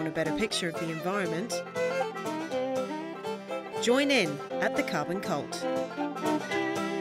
want a better picture of the environment, join in at the Carbon Cult.